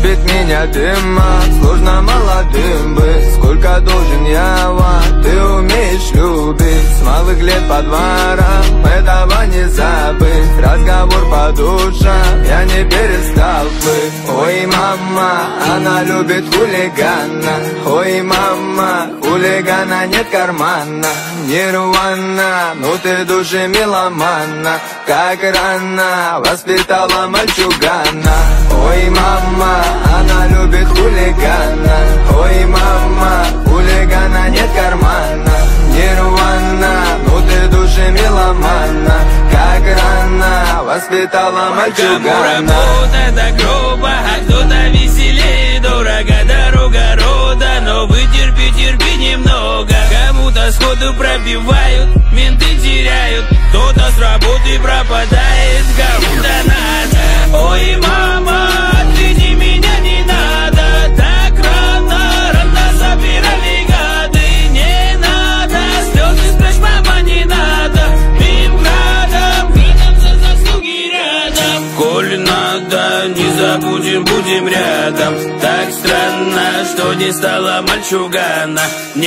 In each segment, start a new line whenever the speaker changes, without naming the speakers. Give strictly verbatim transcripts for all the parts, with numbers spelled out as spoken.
любит меня дыма, сложно молодым быть. Сколько должен я вам, ты умеешь любить. С малых лет по дворам, этого не забыть. Разговор по душам, я не перестал плыть. Ой, мама, она любит хулигана. Ой, мама, хулигана нет кармана. Нирвана, ну ты души меломана. Как рано воспитала мальчугана. Ой, мама, она любит хулигана. Ой, мама, хулигана нет кармана. Нирвана, ну ты души меломана. Как рано воспитала мальчугана.
Кому работа так грубо, а кто-то веселее. Дорого дорога рода, но вытерпи, терпи немного. Кому-то сходу пробивают, менты теряют. Кто-то с работы пропадает, кому-то надо. Ой, мама, отведи меня, не надо. Так рано, рано собирали гады. Не надо, слезы спрячь, мама, не надо. Бим градом, видом за заслуги рядом. Коль надо, не забудем, будем рядом. Так странно, что не стало мальчугана.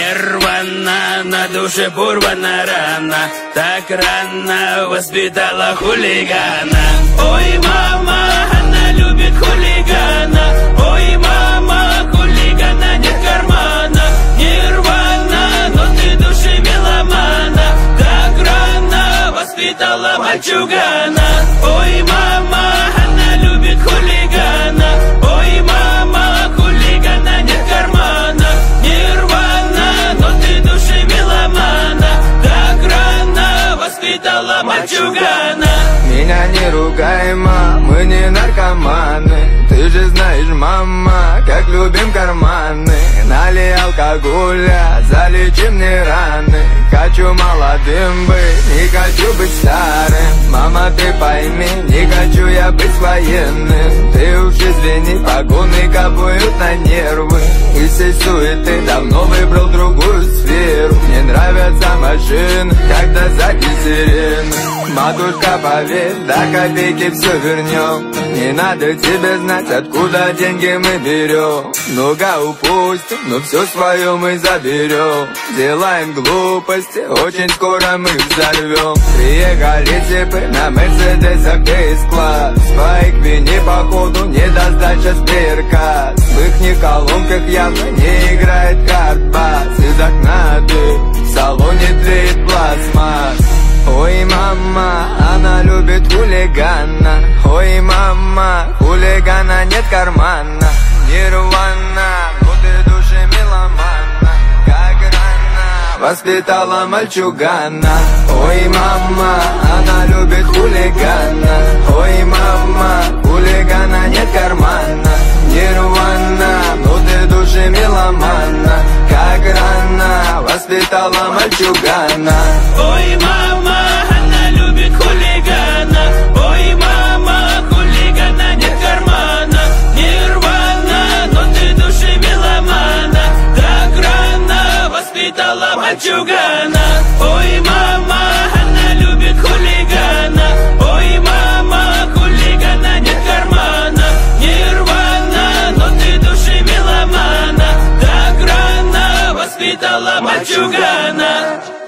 Нервана, на душе порвана рана. Так рано воспитала хулигана. Ой, мама, она любит хулигана. Ой, мама, хулигана нет кармана. Нирвана, но ты души меломана. Так рано воспитала мальчугана. Ой, мама, она любит хулигана. Ой, мама, хулигана нет кармана. Нирвана, но ты души меломана. Так рано воспитала мальчугана.
Меня не ругай, ма, мы не наркоманы. Ты же знаешь, мама, как любим карманы. Налей алкоголя, залечи мне раны. Хочу молодым быть, не хочу быть старым. Мама, ты пойми, не хочу я быть военным. Ты уж извини, погоны капают на нервы. Из всей суеты давно выбрал другую сферу. Мне нравятся машины, когда сзади сирены. Матушка, поверь, до копейки все вернем. Не надо тебе знать, откуда деньги мы берем. Много упустим, но все свое мы заберем. Делаем глупости, очень скоро мы взорвем. Приехали типы на Мерседесах Бейс-класс. По их вине походу не даст дача сберкас. В ихних колонках явно не играет карт-бас. Из окна дым, в салоне тлеет пластмасс. Ой, мама, она любит хулигана. Ой, мама, хулигана нет кармана. Нирвана, ну ты души меломана. Как рано воспитала мальчугана. Ой, мама, она любит хулигана. Ой, мама, хулигана нет кармана. Нирвана, ну ты души меломана. Как рано воспитала мальчугана.
Ой, мама, она любит хулигана. Ой, мама, хулигана нет кармана. Нирвана, но ты души меломана. Так рано воспитала мальчугана. Ой, мама, она любит хулигана. Ой, мама, хулигана нет кармана. Нирвана, но ты души меломана. Так рано воспитала мальчугана.